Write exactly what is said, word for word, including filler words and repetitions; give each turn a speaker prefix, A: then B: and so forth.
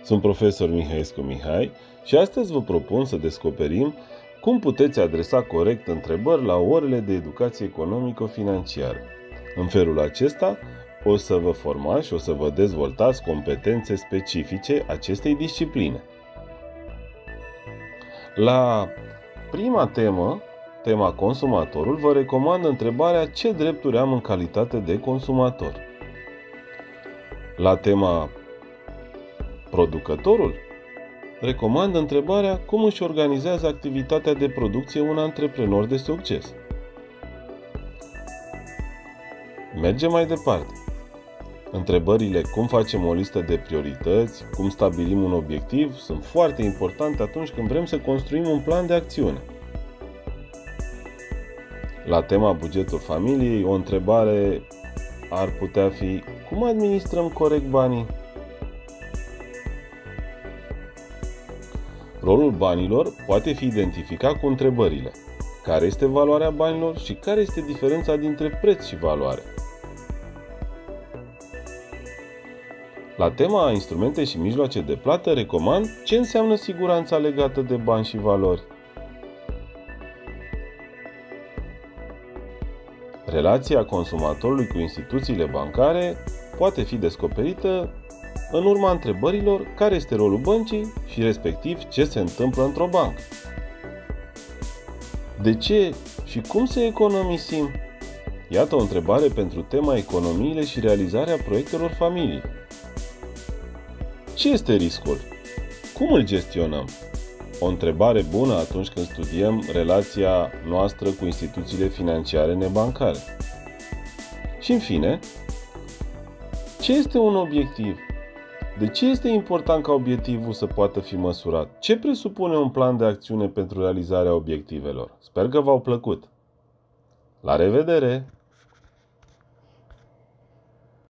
A: Sunt profesor Mihaescu Mihai și astăzi vă propun să descoperim cum puteți adresa corect întrebări la orele de educație economico-financiară. În felul acesta o să vă formați și o să vă dezvoltați competențe specifice acestei discipline. La prima temă, tema consumatorul, vă recomand întrebarea ce drepturi am în calitate de consumator. La tema producătorul, recomand întrebarea cum își organizează activitatea de producție un antreprenor de succes. Mergem mai departe. Întrebările cum facem o listă de priorități, cum stabilim un obiectiv, sunt foarte importante atunci când vrem să construim un plan de acțiune. La tema bugetul familiei, o întrebare ar putea fi cum administrăm corect banii? Rolul banilor poate fi identificat cu întrebările: care este valoarea banilor și care este diferența dintre preț și valoare? La tema instrumente și mijloace de plată, recomand ce înseamnă siguranța legată de bani și valori. Relația consumatorului cu instituțiile bancare poate fi descoperită în urma întrebărilor care este rolul băncii și respectiv ce se întâmplă într-o bancă. De ce și cum să economisim? Iată o întrebare pentru tema economiile și realizarea proiectelor familiei. Ce este riscul? Cum îl gestionăm? O întrebare bună atunci când studiem relația noastră cu instituțiile financiare nebancare. Și în fine, ce este un obiectiv? De ce este important ca obiectivul să poată fi măsurat? Ce presupune un plan de acțiune pentru realizarea obiectivelor? Sper că v-au plăcut! La revedere!